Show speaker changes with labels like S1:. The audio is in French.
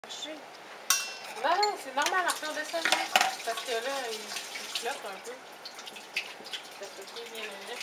S1: Non, non, c'est normal, en redescendre. Parce que là, il flotte un peu. Ça peut pas bien le